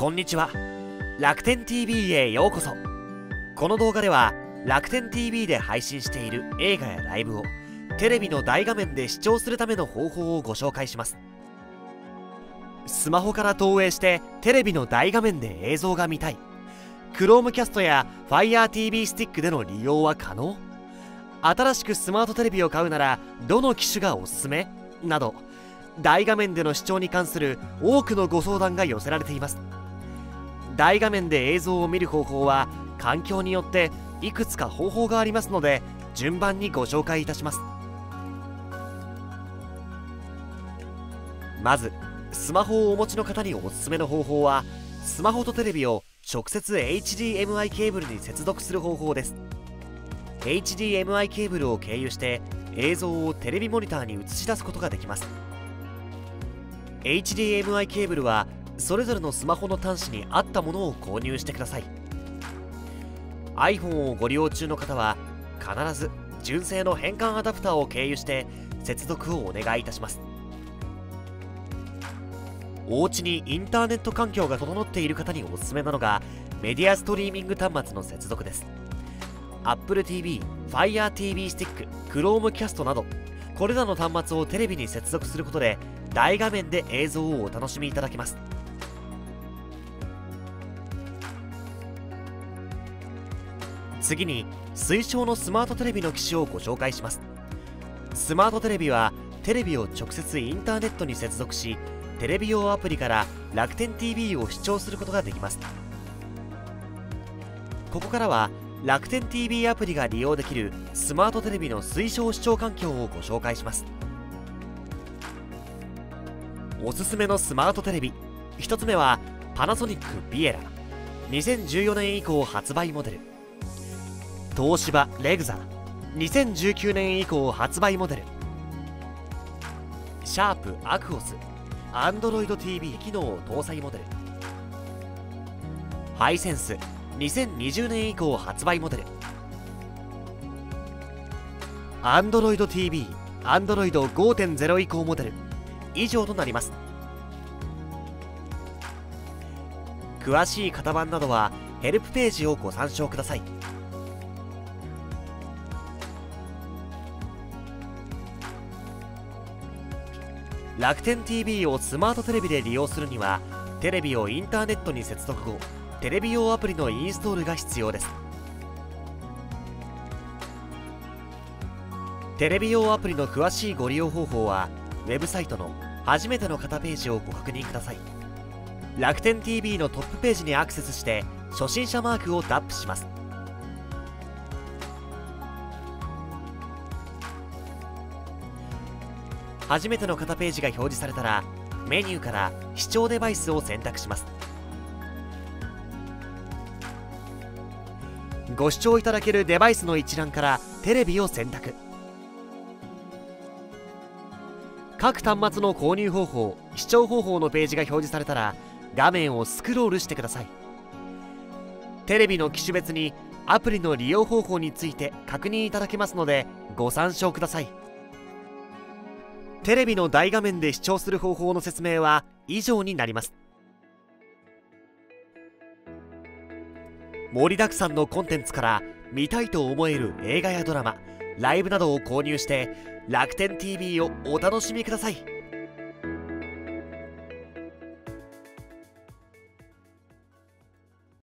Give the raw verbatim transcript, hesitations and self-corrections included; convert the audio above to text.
こんにちは。楽天 ティービー へようこそ。この動画では楽天 ティービー で配信している映画やライブをテレビの大画面で視聴するための方法をご紹介します。スマホから投影してテレビの大画面で映像が見たい、 Chromecast や Fire ティービー スティックでの利用は可能、新しくスマートテレビを買うならどの機種がおすすめなど、大画面での視聴に関する多くのご相談が寄せられています。大画面で映像を見る方法は環境によっていくつか方法がありますので、順番にご紹介いたします。まずスマホをお持ちの方におすすめの方法は、スマホとテレビを直接 エイチディーエムアイ ケーブルに接続する方法です。 エイチディーエムアイ ケーブルを経由して映像をテレビモニターに映し出すことができます。 エイチディーエムアイ ケーブルはそれぞれのスマホの端子に合ったものを購入してください。 iPhone をご利用中の方は必ず純正の変換アダプターを経由して接続をお願いいたします。お家にインターネット環境が整っている方におすすめなのがメディアストリーミング端末の接続です。 Apple ティービー、Fire ティービー スティック、Chromecast など、これらの端末をテレビに接続することで大画面で映像をお楽しみいただけます。次に推奨のスマートテレビの機種をご紹介します。スマートテレビはテレビを直接インターネットに接続し、テレビ用アプリから楽天 ティービー を視聴することができます。ここからは楽天 ティービー アプリが利用できるスマートテレビの推奨視聴環境をご紹介します。おすすめのスマートテレビ、ひとつめはパナソニックビエラ、にせんじゅうよねん以降発売モデル。東芝レグザ、にせんじゅうきゅうねん以降発売モデル。シャープアクオス、Android ティービー 機能搭載モデル。ハイセンス、にせんにじゅうねん以降発売モデル。Android ティービー、Android ごてんゼロ 以降モデル以上となります。詳しい型番などはヘルプページをご参照ください。楽天 ティービー をスマートテレビで利用するには、テレビをインターネットに接続後、テレビ用アプリのインストールが必要です。テレビ用アプリの詳しいご利用方法はウェブサイトの初めての方ページをご確認ください。楽天 ティービー のトップページにアクセスして初心者マークをタップします。初めての方ページが表示されたら、メニューから視聴デバイスを選択します。ご視聴いただけるデバイスの一覧からテレビを選択。各端末の購入方法、視聴方法のページが表示されたら画面をスクロールしてください。テレビの機種別にアプリの利用方法について確認いただけますのでご参照ください。テレビの大画面で視聴する方法の説明は以上になります。盛りだくさんのコンテンツから見たいと思える映画やドラマ、ライブなどを購入して楽天 ティービー をお楽しみください。